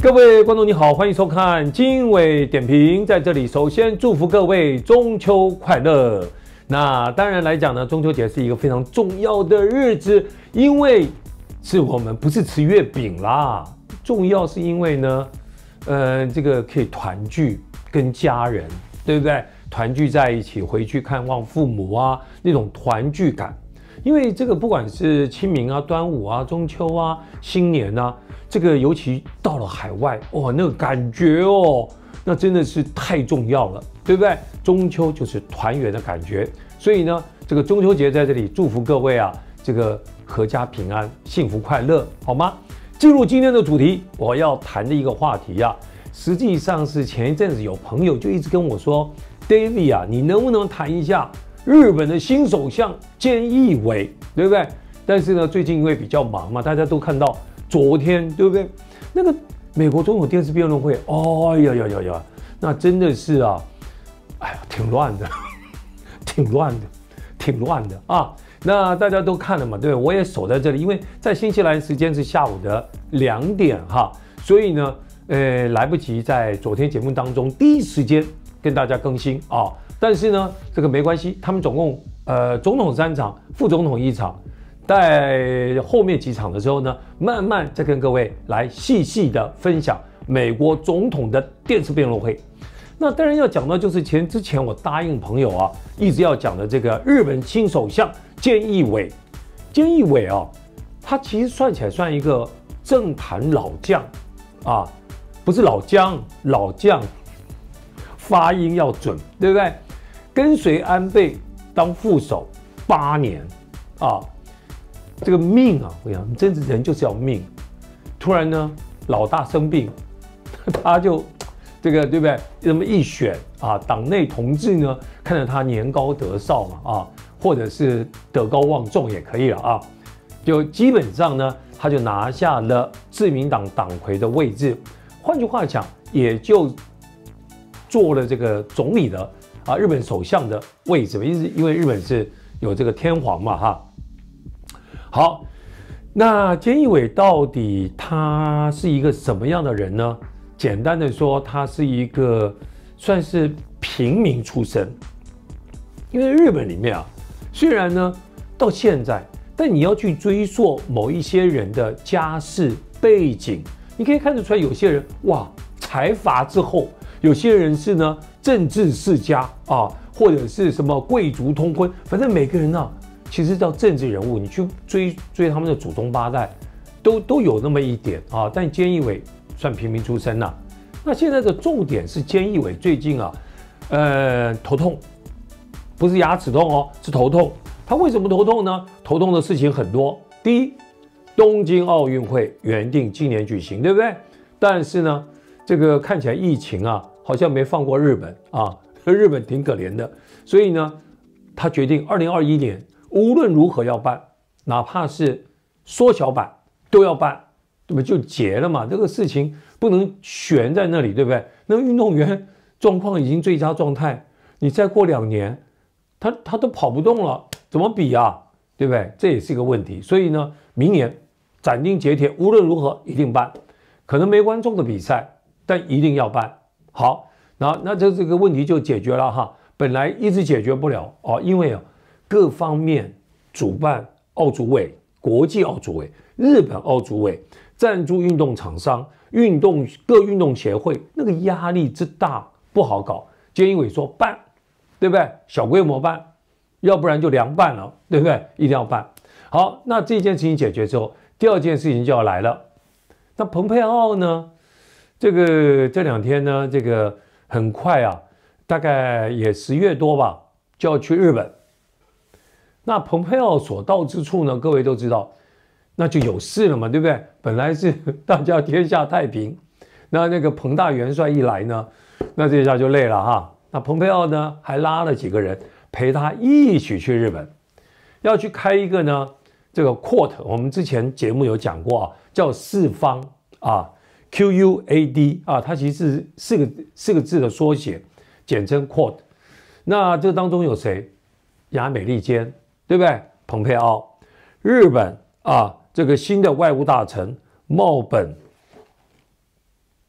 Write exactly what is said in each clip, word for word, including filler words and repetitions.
各位观众你好，欢迎收看经纬点评。在这里，首先祝福各位中秋快乐。那当然来讲呢，中秋节是一个非常重要的日子，因为是我们不是吃月饼啦，重要是因为呢，呃，这个可以团聚，跟家人，对不对？团聚在一起，回去看望父母啊，那种团聚感。因为这个不管是清明啊、端午啊、中秋啊、新年啊，这个尤其到了海外，哇，那个感觉哦，那真的是太重要了，对不对？中秋就是团圆的感觉，所以呢，这个中秋节在这里祝福各位啊，这个阖家平安、幸福快乐，好吗？进入今天的主题，我要谈的一个话题啊，实际上是前一阵子有朋友就一直跟我说 ，David 啊，你能不能谈一下日本的新首相菅义伟，对不对？但是呢，最近因为比较忙嘛，大家都看到昨天，对不对？那个美国总统电视辩论会，哦呀呀呀呀，那真的是啊，哎呀，挺乱的，挺乱的，挺乱的啊！那大家都看了嘛，对不对？我也守在这里，因为在新西兰时间是下午的两点哈，所以呢，呃，来不及在昨天节目当中第一时间跟大家更新啊。但是呢，这个没关系，他们总共呃总统三场，副总统一场，在后面几场的时候呢，慢慢再跟各位来细细的分享美国总统的电视辩论会。那当然要讲到就是前之前我答应朋友啊，一直要讲的这个日本新首相菅义伟。菅义伟啊，他其实算起来算一个政坛老将啊，不是老姜，老将，发音要准，对不对？跟随安倍当副手八年啊，这个命啊，我讲，真是人就是要命。突然呢，老大生病，他就这个对不对？这么一选啊，党内同志呢，看着他年高德少嘛啊，或者是德高望重也可以了啊，就基本上呢，他就拿下了自民党党魁的位置。换句话讲，也就做了这个总理的。啊，日本首相的位置，因因为日本是有这个天皇嘛，哈。好，那菅义伟到底他是一个什么样的人呢？简单的说，他是一个算是平民出身。因为日本里面啊，虽然呢到现在，但你要去追溯某一些人的家世背景，你可以看得出来，有些人哇财阀之后。有些人是呢政治世家啊，或者是什么贵族通婚，反正每个人啊，其实叫政治人物，你去追追他们的祖宗八代，都都有那么一点啊。但菅义伟算平民出身呐、啊。那现在的重点是菅义伟最近啊，呃头痛，不是牙齿痛哦，是头痛。他为什么头痛呢？头痛的事情很多。第一，东京奥运会原定今年举行，对不对？但是呢，这个看起来疫情啊。好像没放过日本啊，日本挺可怜的，所以呢，他决定二零二一年无论如何要办，哪怕是缩小版都要办，对不对？就结了嘛，这个事情不能悬在那里，对不对？那个运动员状况已经最佳状态，你再过两年，他他都跑不动了，怎么比啊？对不对？这也是一个问题，所以呢，明年斩钉截铁，无论如何一定办，可能没观众的比赛，但一定要办。好，那那这这个问题就解决了哈。本来一直解决不了哦，因为啊，各方面主办奥组委、国际奥组委、日本奥组委、赞助运动厂商、运动各运动协会，那个压力之大不好搞。菅义伟说办，对不对？小规模办，要不然就凉办了，对不对？一定要办。好，那这件事情解决之后，第二件事情就要来了。那蓬佩奥呢？这个这两天呢，这个很快啊，大概也十月多吧，就要去日本。那蓬佩奥所到之处呢，各位都知道，那就有事了嘛，对不对？本来是大家天下太平，那那个彭大元帅一来呢，那这下就累了哈。那蓬佩奥呢，还拉了几个人陪他一起去日本，要去开一个呢，这个 Quad， 我们之前节目有讲过啊，叫四方啊。Q U A D 啊，它其实是四个四个字的缩写，简称 Quad。那这当中有谁？亚美利坚，对不对？蓬佩奥，日本啊，这个新的外务大臣茂本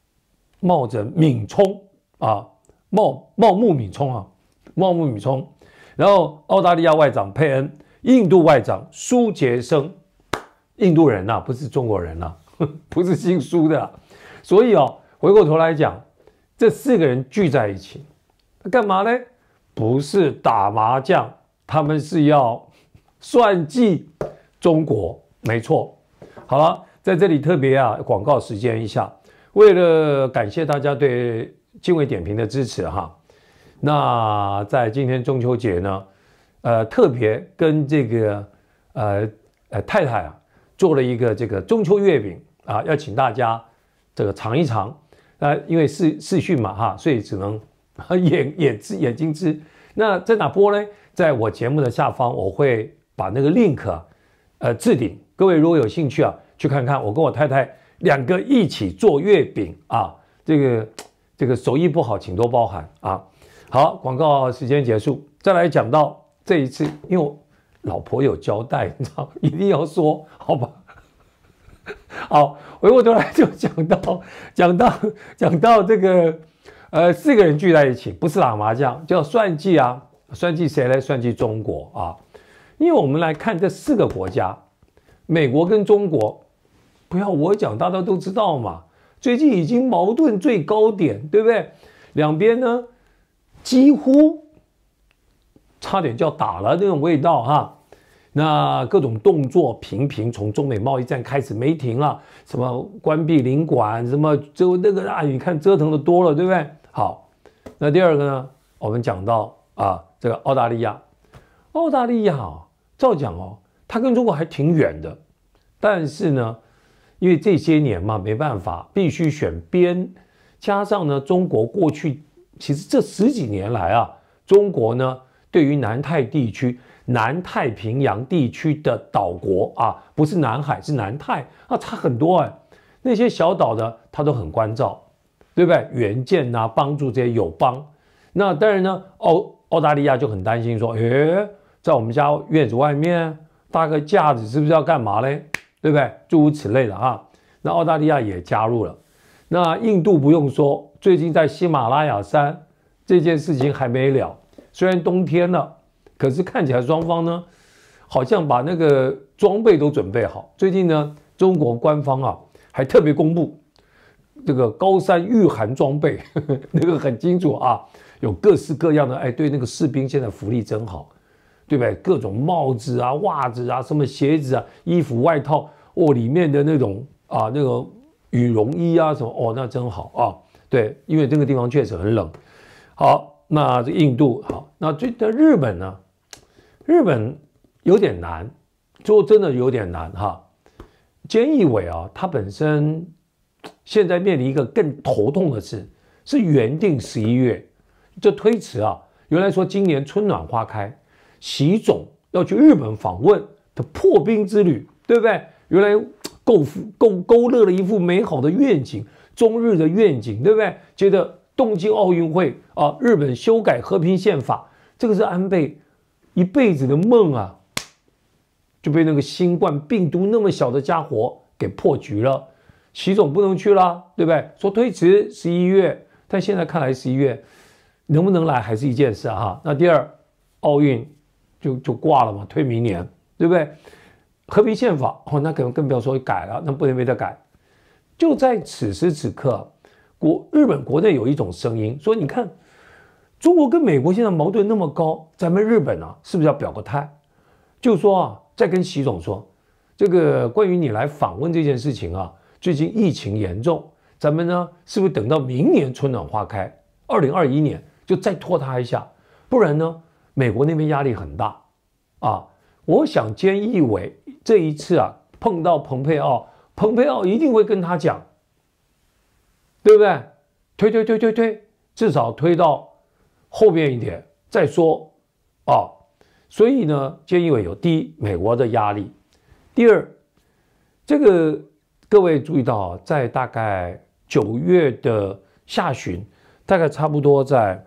冒着敏冲啊，冒冒木敏冲啊，冒木敏冲。然后澳大利亚外长佩恩，印度外长苏杰生，印度人呐、啊，不是中国人呐、啊，不是姓苏的、啊。所以哦，回过头来讲，这四个人聚在一起，干嘛呢？不是打麻将，他们是要算计中国，没错。好了，在这里特别啊，广告时间一下，为了感谢大家对经纬点评的支持哈。那在今天中秋节呢，呃，特别跟这个呃呃太太啊做了一个这个中秋月饼啊，要请大家这个尝一尝。呃，因为视视讯嘛哈，所以只能眼眼吃眼睛吃。那在哪播呢？在我节目的下方，我会把那个 link 啊，呃置顶。各位如果有兴趣啊，去看看我跟我太太两个一起做月饼啊，这个这个手艺不好，请多包涵啊。好，广告时间结束，再来讲到这一次，因为我老婆有交代，你知道，一定要说，好吧？好，回过头来就讲到讲到讲到这个，呃，四个人聚在一起，不是打麻将，叫算计啊，算计谁呢？算计中国啊！因为我们来看这四个国家，美国跟中国，不要我讲，大家都知道嘛，最近已经矛盾最高点，对不对？两边呢？几乎差点叫打了那种味道哈，那各种动作频频，从中美贸易战开始没停了，什么关闭领馆，什么就那个啊，你看折腾的多了，对不对？好，那第二个呢，我们讲到啊，这个澳大利亚，澳大利亚哦，照讲哦，它跟中国还挺远的，但是呢，因为这些年嘛，没办法，必须选边，加上呢，中国过去。其实这十几年来啊，中国呢对于南太地区、南太平洋地区的岛国啊，不是南海是南太啊，差很多哎。那些小岛呢，它都很关照，对不对？援建啊，帮助这些友邦。那当然呢，澳澳大利亚就很担心说，诶，在我们家院子外面搭个架子，是不是要干嘛嘞？对不对？诸如此类的啊。那澳大利亚也加入了。那印度不用说，最近在喜马拉雅山这件事情还没了，虽然冬天了，可是看起来双方呢，好像把那个装备都准备好。最近呢，中国官方啊还特别公布这个高山御寒装备，呵呵那个很清楚啊，有各式各样的，哎，对那个士兵现在福利真好，对不对？各种帽子啊、袜子啊、什么鞋子啊、衣服、外套，哦，里面的那种啊那个。羽绒衣啊什么哦，那真好啊！对，因为这个地方确实很冷。好，那这印度好，那这的日本呢？日本有点难，说真的有点难哈。菅义伟啊，他本身现在面临一个更头痛的事，是原定十一月这推迟啊。原来说今年春暖花开，习总要去日本访问的破冰之旅，对不对？原来。构构勾勒了一幅美好的愿景，中日的愿景，对不对？接着东京奥运会啊，日本修改和平宪法，这个是安倍一辈子的梦啊，就被那个新冠病毒那么小的家伙给破局了。习总不能去了，对不对？说推迟十一月，但现在看来十一月能不能来还是一件事哈。那第二，奥运就就挂了嘛，推明年，对不对？和平宪法哦，那可能更不要说改了，那不能没得改。就在此时此刻，国日本国内有一种声音说：“你看，中国跟美国现在矛盾那么高，咱们日本啊，是不是要表个态？就说啊，再跟习总说，这个关于你来访问这件事情啊，最近疫情严重，咱们呢是不是等到明年春暖花开，二零二一年就再拖他一下？不然呢，美国那边压力很大啊。我想菅义伟。”这一次啊，碰到蓬佩奥，蓬佩奥一定会跟他讲，对不对？推推推推推，至少推到后面一点再说啊。所以呢，菅义伟有第一，美国的压力；第二，这个各位注意到啊，在大概九月的下旬，大概差不多在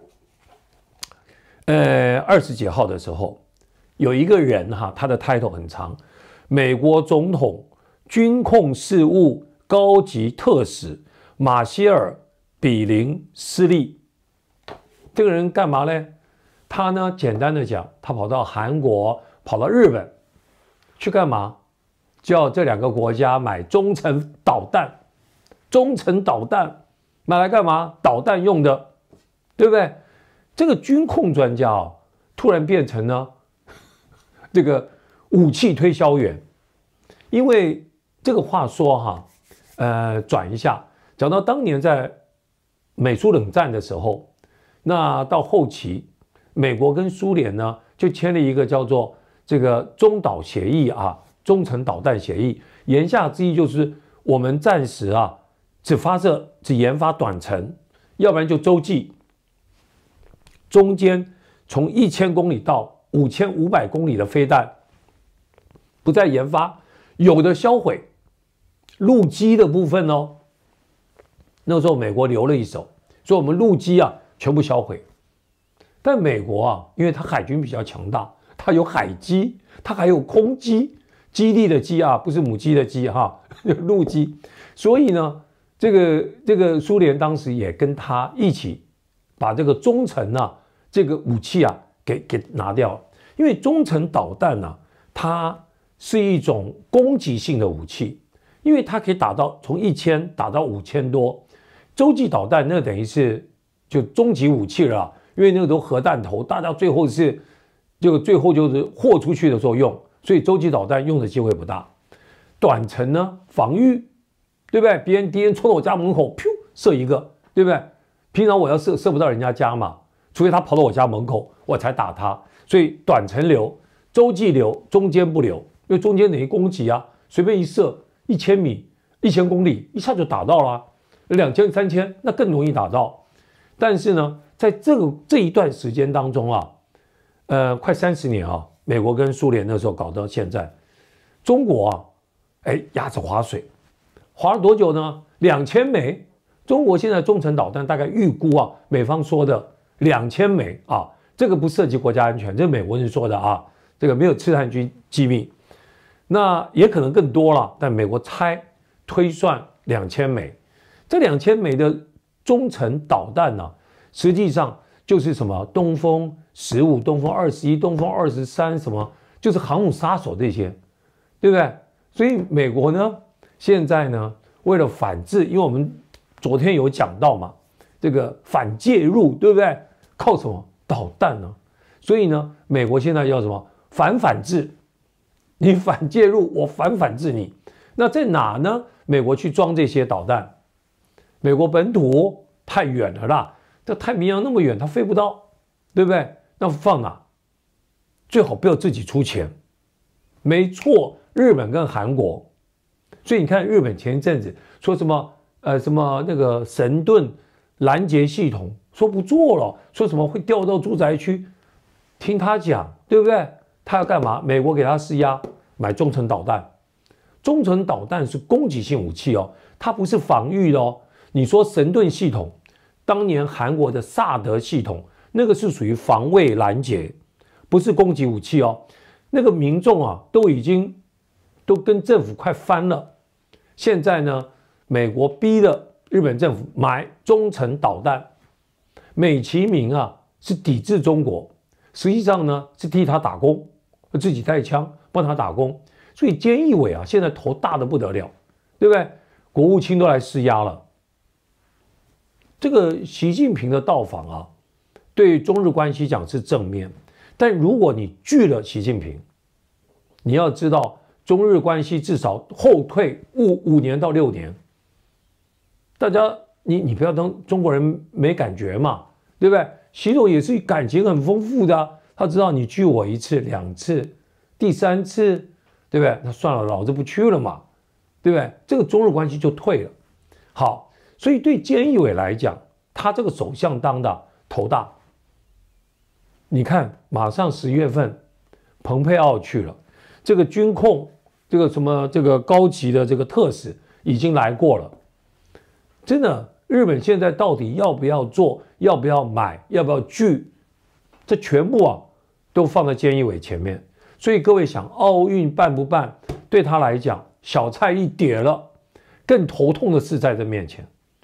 呃二十几号的时候，有一个人哈，他的 title 很长。美国总统军控事务高级特使马歇尔比邻斯利。这个人干嘛呢？他呢，简单的讲，他跑到韩国，跑到日本，去干嘛？叫这两个国家买中程导弹。中程导弹买来干嘛？导弹用的，对不对？这个军控专家啊，突然变成呢这个武器推销员。因为这个话说哈，呃，转一下，讲到当年在美苏冷战的时候，那到后期，美国跟苏联呢就签了一个叫做这个中导协议啊，中程导弹协议，言下之意就是我们暂时啊只发射只研发短程，要不然就洲际，中间从一千公里到五千五百公里的飞弹不再研发，有的销毁。陆基的部分哦，那时候美国留了一手，所以我们陆基啊全部销毁。但美国啊，因为它海军比较强大，它有海基，它还有空基，基地的基啊，不是母鸡的鸡哈，陆基。所以呢，这个这个苏联当时也跟他一起把这个中程啊这个武器啊给给拿掉了，因为中程导弹啊，它是一种攻击性的武器。因为它可以打到从一千打到五千多，洲际导弹那等于是就终极武器了，因为那个都核弹头，大家最后是就最后就是豁出去的时候用，所以洲际导弹用的机会不大。短程呢，防御，对不对？别人敌人冲到我家门口，噗射一个，对不对？平常我要射射不到人家家嘛，除非他跑到我家门口，我才打他。所以短程留，洲际留，中间不留，因为中间等于攻击啊，随便一射。一千米、一千公里，一下就打到了，两千、三千，那更容易打到。但是呢，在这个这一段时间当中啊，呃，快三十年啊，美国跟苏联那时候搞到现在，中国啊，哎，鸭子划水，划了多久呢？两千枚。中国现在中程导弹大概预估啊，美方说的两千枚啊，这个不涉及国家安全，这是美国人说的啊，这个没有刺探军机密。那也可能更多了，但美国猜推算两千枚，这两千枚的中程导弹呢、啊，实际上就是什么东风十五、东风二十一、东风二十三，什么就是航母杀手这些，对不对？所以美国呢，现在呢，为了反制，因为我们昨天有讲到嘛，这个反介入，对不对？靠什么导弹呢？所以呢，美国现在要什么反反制？你反介入，我反反制你。那在哪呢？美国去装这些导弹，美国本土太远了啦，这太平洋那么远，它飞不到，对不对？那放哪？最好不要自己出钱。没错，日本跟韩国，所以你看日本前一阵子说什么呃什么那个神盾拦截系统，说不做了，说什么会调到住宅区，听他讲，对不对？他要干嘛？美国给他施压，买中程导弹。中程导弹是攻击性武器哦，它不是防御的哦。你说神盾系统，当年韩国的萨德系统，那个是属于防卫拦截，不是攻击武器哦。那个民众啊，都已经都跟政府快翻了。现在呢，美国逼了日本政府买中程导弹，美其名啊是抵制中国，实际上呢是替他打工。自己带枪帮他打工，所以菅义伟啊，现在头大的不得了，对不对？国务卿都来施压了。这个习近平的到访啊，对中日关系讲是正面，但如果你拒了习近平，你要知道中日关系至少后退五五年到六年。大家，你你不要当中国人没感觉嘛，对不对？习总也是感情很丰富的、啊。他知道你拒我一次、两次、第三次，对不对？那算了，老子不去了嘛，对不对？这个中日关系就退了。好，所以对菅义伟来讲，他这个首相当的头大。你看，马上十月份，蓬佩奥去了，这个军控，这个什么这个高级的这个特使已经来过了。真的，日本现在到底要不要做？要不要买？要不要拒？这全部啊。都放在菅义伟前面，所以各位想奥运办不办，对他来讲小菜一碟了。更头痛的是在这面前，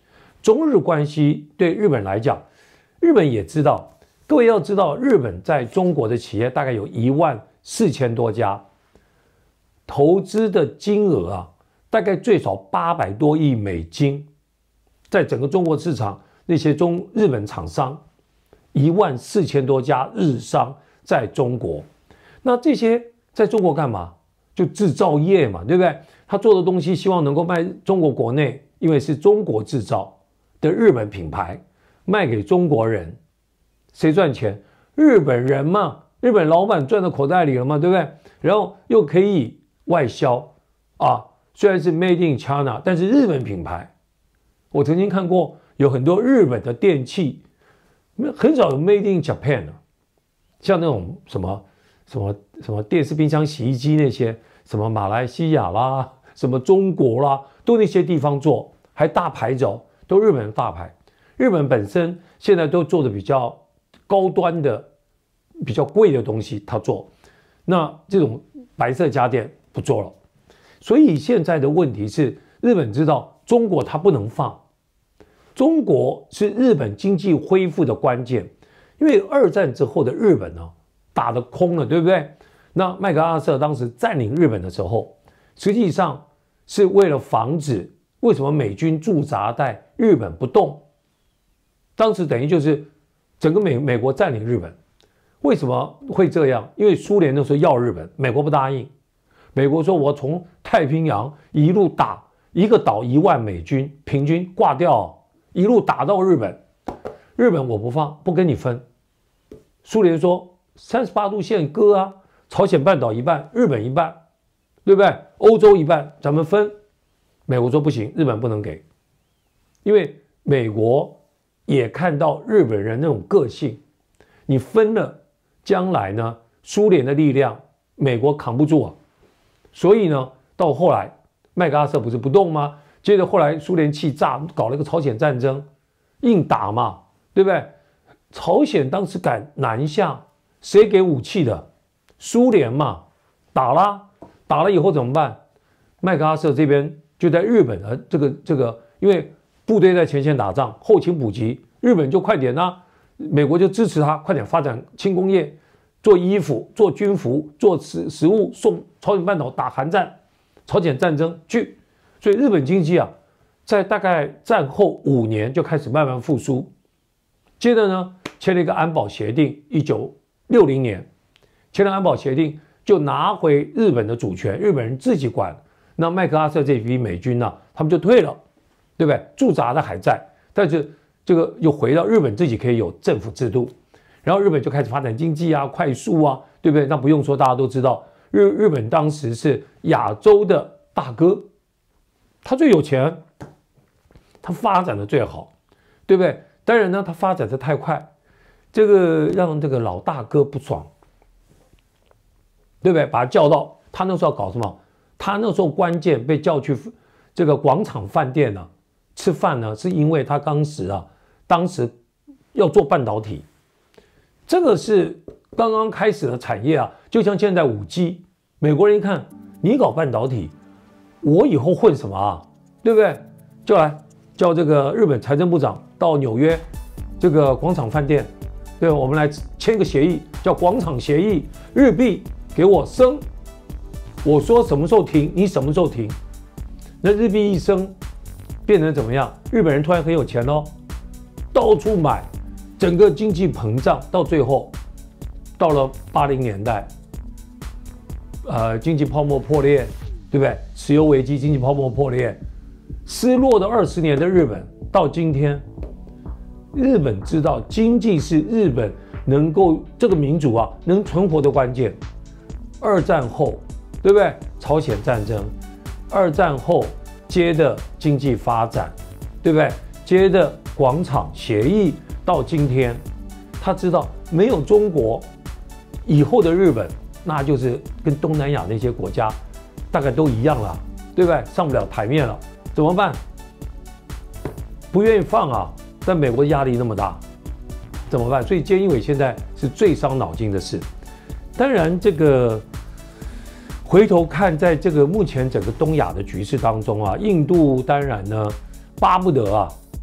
中日关系对日本来讲，日本也知道，各位要知道，日本在中国的企业大概有一万四千多家，投资的金额啊，大概最少八百多亿美金，在整个中国市场，那些中日本厂商一万四千多家日商在中国，那这些在中国干嘛？就制造业嘛，对不对？他做的东西希望能够卖中国国内，因为是中国制造的日本品牌，卖给中国人，谁赚钱？日本人嘛，日本老板赚到口袋里了嘛，对不对？然后又可以外销啊，虽然是 Made in China， 但是日本品牌，我曾经看过有很多日本的电器，很少有 Made in Japan 啊，像那种什么什么什么电视、冰箱、洗衣机那些，什么马来西亚啦，什么中国啦，都那些地方做，还大牌子哦，都日本的大牌。日本本身现在都做的比较高端的、比较贵的东西，他做。那这种白色家电不做了，所以现在的问题是，日本知道中国它不能放，中国是日本经济恢复的关键，因为二战之后的日本呢，打得空了，对不对？那麦克阿瑟当时占领日本的时候，实际上是为了防止为什么美军驻扎在日本不动，当时等于就是整个美美国占领日本。为什么会这样？因为苏联那时候要日本，美国不答应。美国说我从太平洋一路打一个岛一万美军，平均挂掉，一路打到日本，日本我不放，不跟你分。苏联说三十八度线割啊，朝鲜半岛一半，日本一半，对不对？欧洲一半，咱们分。美国说不行，日本不能给，因为美国也看到日本人那种个性，你分了，将来呢，苏联的力量，美国扛不住啊。所以呢，到后来麦克阿瑟不是不动吗？接着后来苏联气炸，搞了一个朝鲜战争，硬打嘛，对不对？朝鲜当时敢南下，谁给武器的？苏联嘛，打啦，打了以后怎么办？麦克阿瑟这边就在日本的这个这个，因为部队在前线打仗，后勤补给，日本就快点啦、啊，美国就支持他快点发展轻工业，做衣服、做军服、做食食物，送朝鲜半岛打韩战、朝鲜战争去，所以日本经济啊，在大概战后五年就开始慢慢复苏。接着呢，签了一个安保协定，一九六零年签了安保协定，就拿回日本的主权，日本人自己管。那麦克阿瑟这批美军呢、啊，他们就退了，对不对？驻扎的还在，但是这个又回到日本自己可以有政府制度，然后日本就开始发展经济啊，快速啊，对不对？那不用说，大家都知道，日日本当时是亚洲的大哥，他最有钱，他发展的最好，对不对？当然呢，他发展的太快，这个让这个老大哥不爽，对不对？把他叫到，他那时候要搞什么？他那时候关键被叫去这个广场饭店呢、啊、吃饭呢，是因为他当时啊，当时要做半导体，这个是刚刚开始的产业啊，就像现在 五 G， 美国人一看你搞半导体，我以后混什么啊？对不对？就来叫这个日本财政部长到纽约这个广场饭店，对，我们来签个协议，叫广场协议，日币给我升。我说什么时候停，你什么时候停。那日币一升，变成怎么样？日本人突然很有钱哦，到处买，整个经济膨胀，到最后，到了八零年代，呃，经济泡沫破裂，对不对？石油危机，经济泡沫破裂，失落的二十年的日本，到今天，日本知道经济是日本能够这个民主啊能存活的关键。二战后。对不对？朝鲜战争，二战后接的经济发展，对不对？接的广场协议，到今天，他知道没有中国，以后的日本那就是跟东南亚那些国家大概都一样了，对不对？上不了台面了，怎么办？不愿意放啊，但美国压力那么大，怎么办？所以菅义伟现在是最伤脑筋的事。当然，这个。回头看，在这个目前整个东亚的局势当中啊，印度当然呢巴不得啊，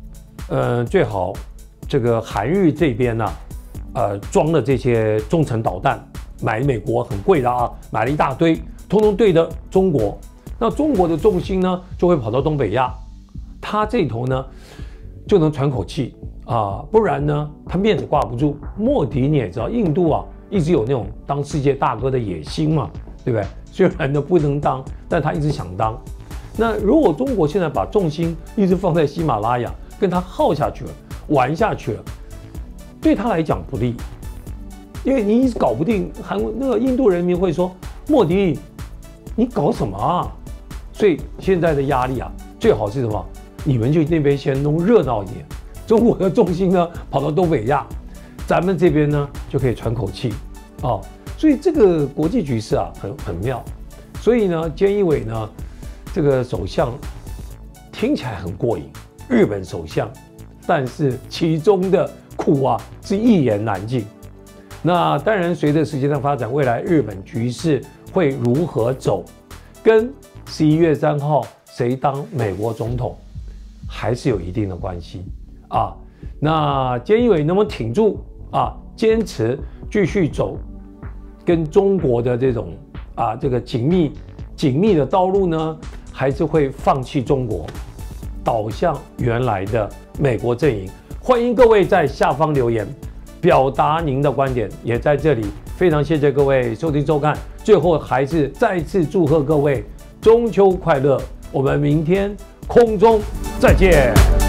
呃，最好这个韩日这边呢、啊，呃，装了这些中程导弹，买美国很贵的啊，买了一大堆，通通对着中国。那中国的重心呢，就会跑到东北亚，他这头呢就能喘口气啊，不然呢，他面子挂不住。莫迪你也知道，印度啊一直有那种当世界大哥的野心嘛，对不对？虽然呢不能当，但他一直想当。那如果中国现在把重心一直放在喜马拉雅，跟他耗下去了，玩下去了，对他来讲不利，因为你搞不定韩那个印度人民会说莫迪，你搞什么啊？所以现在的压力啊，最好是什么？你们就那边先弄热闹一点，中国的重心呢跑到东北亚，咱们这边呢就可以喘口气哦。所以这个国际局势啊很很妙。所以呢，菅义伟呢这个首相听起来很过瘾，日本首相，但是其中的苦啊是一言难尽。那当然，随着时间的发展，未来日本局势会如何走，跟十一月三号谁当美国总统还是有一定的关系啊。那菅义伟能不能挺住啊，坚持继续走跟中国的这种啊这个紧密紧密的道路呢，还是会放弃中国，倒向原来的美国阵营？欢迎各位在下方留言，表达您的观点。也在这里非常谢谢各位收听收看，最后还是再次祝贺各位中秋快乐，我们明天空中再见。